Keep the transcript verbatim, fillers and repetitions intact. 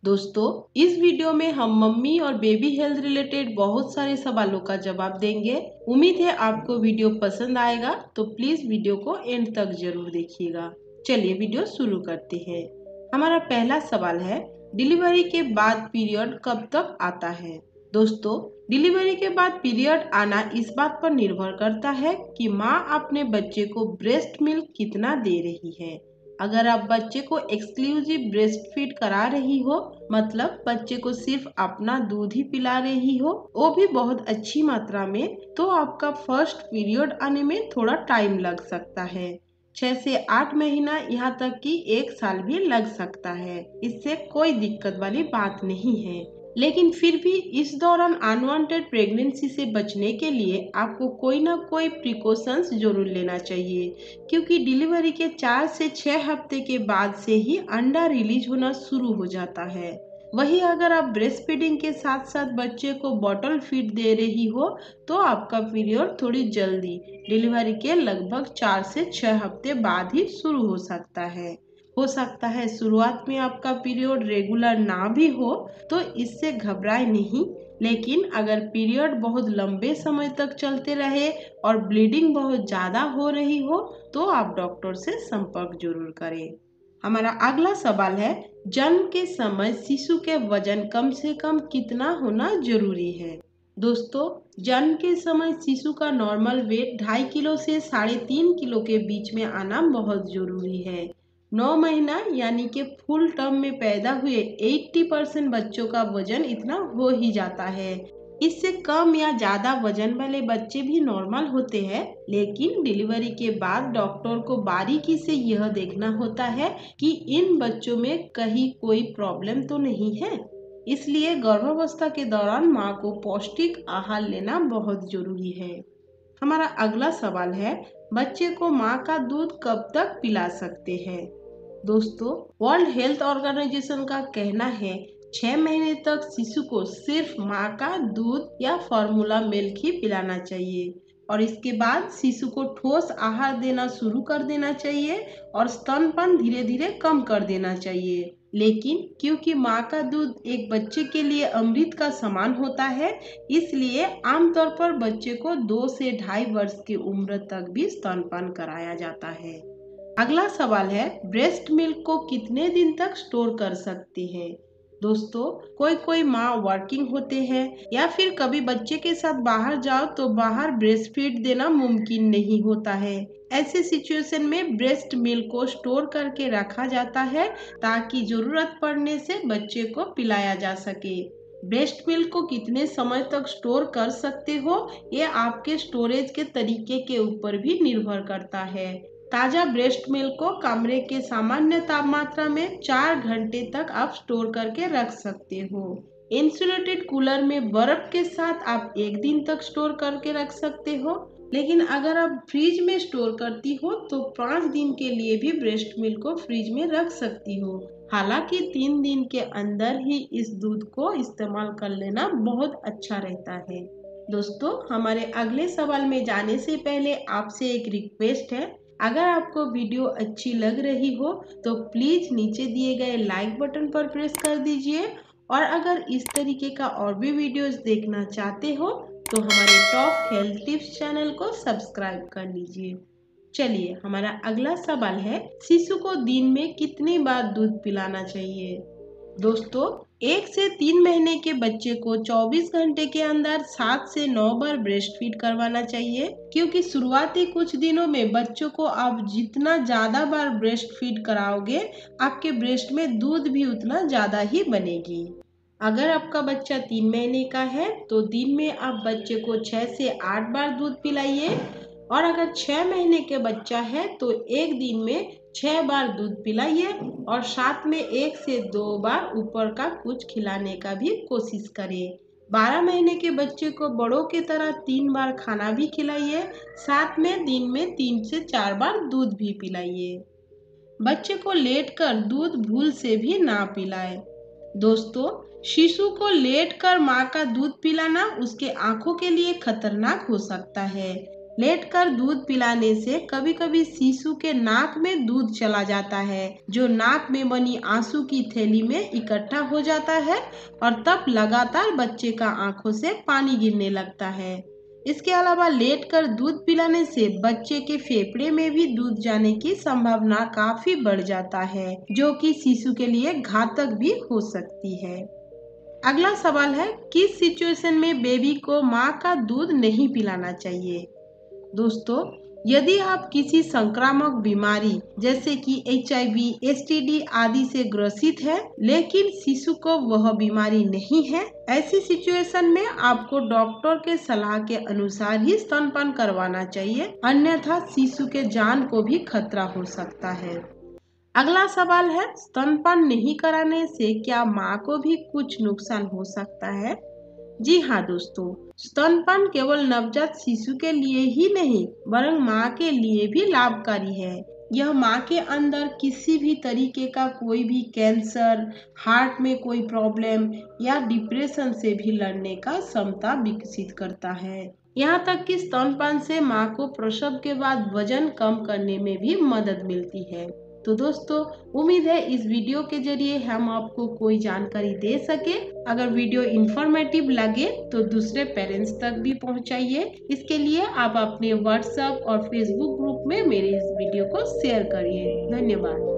दोस्तों, इस वीडियो में हम मम्मी और बेबी हेल्थ रिलेटेड बहुत सारे सवालों का जवाब देंगे। उम्मीद है आपको वीडियो पसंद आएगा, तो प्लीज वीडियो को एंड तक जरूर देखिएगा। चलिए वीडियो शुरू करते हैं। हमारा पहला सवाल है, डिलीवरी के बाद पीरियड कब तक आता है? दोस्तों, डिलीवरी के बाद पीरियड आना इस बात पर निर्भर करता है कि माँ अपने बच्चे को ब्रेस्ट मिल्क कितना दे रही है। अगर आप बच्चे को एक्सक्लूसिव ब्रेस्ट फीड करा रही हो, मतलब बच्चे को सिर्फ अपना दूध ही पिला रही हो, वो भी बहुत अच्छी मात्रा में, तो आपका फर्स्ट पीरियड आने में थोड़ा टाइम लग सकता है। छह से आठ महीना, यहाँ तक कि एक साल भी लग सकता है। इससे कोई दिक्कत वाली बात नहीं है। लेकिन फिर भी इस दौरान अनवांटेड प्रेगनेंसी से बचने के लिए आपको कोई ना कोई प्रिकॉशंस जरूर लेना चाहिए, क्योंकि डिलीवरी के चार से छह हफ्ते के बाद से ही अंडा रिलीज होना शुरू हो जाता है। वहीं अगर आप ब्रेस्ट फीडिंग के साथ साथ बच्चे को बॉटल फीड दे रही हो, तो आपका पीरियड थोड़ी जल्दी, डिलीवरी के लगभग चार से छह हफ्ते बाद ही शुरू हो सकता है। हो सकता है शुरुआत में आपका पीरियड रेगुलर ना भी हो, तो इससे घबराए नहीं। लेकिन अगर पीरियड बहुत लंबे समय तक चलते रहे और ब्लीडिंग बहुत ज़्यादा हो रही हो, तो आप डॉक्टर से संपर्क जरूर करें। हमारा अगला सवाल है, जन्म के समय शिशु के वजन कम से कम कितना होना जरूरी है? दोस्तों, जन्म के समय शिशु का नॉर्मल वेट ढाई किलो से साढ़े तीन किलो के बीच में आना बहुत जरूरी है। नौ महीना यानी कि फुल टर्म में पैदा हुए अस्सी परसेंट बच्चों का वजन इतना हो ही जाता है। इससे कम या ज्यादा वजन वाले बच्चे भी नॉर्मल होते हैं, लेकिन डिलीवरी के बाद डॉक्टर को बारीकी से यह देखना होता है कि इन बच्चों में कहीं कोई प्रॉब्लम तो नहीं है। इसलिए गर्भावस्था के दौरान माँ को पौष्टिक आहार लेना बहुत जरूरी है। हमारा अगला सवाल है, बच्चे को माँ का दूध कब तक पिला सकते हैं? दोस्तों, वर्ल्ड हेल्थ ऑर्गेनाइजेशन का कहना है छह महीने तक शिशु को सिर्फ माँ का दूध या फॉर्मूला मिल्क ही पिलाना चाहिए, और इसके बाद शिशु को ठोस आहार देना शुरू कर देना चाहिए और स्तनपान धीरे धीरे कम कर देना चाहिए। लेकिन क्योंकि माँ का दूध एक बच्चे के लिए अमृत का समान होता है, इसलिए आमतौर पर बच्चे को दो से ढाई वर्ष की उम्र तक भी स्तनपान कराया जाता है। अगला सवाल है, ब्रेस्ट मिल्क को कितने दिन तक स्टोर कर सकते हैं? दोस्तों, कोई कोई माँ वर्किंग होते हैं या फिर कभी बच्चे के साथ बाहर जाओ तो बाहर ब्रेस्ट फीड देना मुमकिन नहीं होता है। ऐसे सिचुएशन में ब्रेस्ट मिल्क को स्टोर करके रखा जाता है, ताकि जरूरत पड़ने से बच्चे को पिलाया जा सके। ब्रेस्ट मिल्क को कितने समय तक स्टोर कर सकते हो, ये आपके स्टोरेज के तरीके के ऊपर भी निर्भर करता है। ताज़ा ब्रेस्ट मिल्क को कमरे के सामान्य तापमात्रा में चार घंटे तक आप स्टोर करके रख सकते हो। इंसुलेटेड कूलर में बर्फ के साथ आप एक दिन तक स्टोर करके रख सकते हो। लेकिन अगर आप फ्रिज में स्टोर करती हो तो पाँच दिन के लिए भी ब्रेस्ट मिल्क को फ्रिज में रख सकती हो। हालांकि तीन दिन के अंदर ही इस दूध को इस्तेमाल कर लेना बहुत अच्छा रहता है। दोस्तों, हमारे अगले सवाल में जाने से पहले आपसे एक रिक्वेस्ट है, अगर आपको वीडियो अच्छी लग रही हो तो प्लीज नीचे दिए गए लाइक बटन पर प्रेस कर दीजिए, और अगर इस तरीके का और भी वीडियोस देखना चाहते हो तो हमारे टॉप हेल्थ टिप्स चैनल को सब्सक्राइब कर लीजिए। चलिए, हमारा अगला सवाल है, शिशु को दिन में कितनी बार दूध पिलाना चाहिए? दोस्तों, एक से तीन महीने के बच्चे को चौबीस घंटे के अंदर सात से नौ बार ब्रेस्ट फीड करवाना चाहिए, क्योंकि शुरुआती कुछ दिनों में बच्चों को आप जितना ज्यादा बार ब्रेस्ट फीड कराओगे, आपके ब्रेस्ट में दूध भी उतना ज्यादा ही बनेगी। अगर आपका बच्चा तीन महीने का है तो दिन में आप बच्चे को छह से आठ बार दूध पिलाइए, और अगर छह महीने के बच्चा है तो एक दिन में छह बार दूध पिलाइए, और साथ में एक से दो बार ऊपर का कुछ खिलाने का भी कोशिश करें। बारह महीने के बच्चे को बड़ों की तरह तीन बार खाना भी खिलाइए, साथ में दिन में तीन से चार बार दूध भी पिलाइए। बच्चे को लेटकर दूध भूल से भी ना पिलाएं। दोस्तों, शिशु को लेटकर माँ का दूध पिलाना उसके आंखों के लिए खतरनाक हो सकता है। लेटकर दूध पिलाने से कभी कभी शिशु के नाक में दूध चला जाता है, जो नाक में बनी आंसू की थैली में इकट्ठा हो जाता है और तब लगातार बच्चे का आंखों से पानी गिरने लगता है। इसके अलावा लेटकर दूध पिलाने से बच्चे के फेफड़े में भी दूध जाने की संभावना काफी बढ़ जाता है, जो कि शिशु के लिए घातक भी हो सकती है। अगला सवाल है, किस सिचुएशन में बेबी को माँ का दूध नहीं पिलाना चाहिए। दोस्तों, यदि आप किसी संक्रामक बीमारी जैसे कि H I V, S T D आदि से ग्रसित है, लेकिन शिशु को वह बीमारी नहीं है, ऐसी सिचुएशन में आपको डॉक्टर के सलाह के अनुसार ही स्तनपान करवाना चाहिए, अन्यथा शिशु के जान को भी खतरा हो सकता है। अगला सवाल है, स्तनपान नहीं कराने से क्या माँ को भी कुछ नुकसान हो सकता है। जी हाँ दोस्तों, स्तनपान केवल नवजात शिशु के लिए ही नहीं वरन माँ के लिए भी लाभकारी है। यह माँ के अंदर किसी भी तरीके का कोई भी कैंसर, हार्ट में कोई प्रॉब्लम या डिप्रेशन से भी लड़ने का क्षमता विकसित करता है। यहाँ तक कि स्तनपान से माँ को प्रसव के बाद वजन कम करने में भी मदद मिलती है। तो दोस्तों, उम्मीद है इस वीडियो के जरिए हम आपको कोई जानकारी दे सके। अगर वीडियो इंफॉर्मेटिव लगे तो दूसरे पेरेंट्स तक भी पहुंचाइए। इसके लिए आप अपने व्हाट्सएप और फेसबुक ग्रुप में मेरे इस वीडियो को शेयर करिए। धन्यवाद।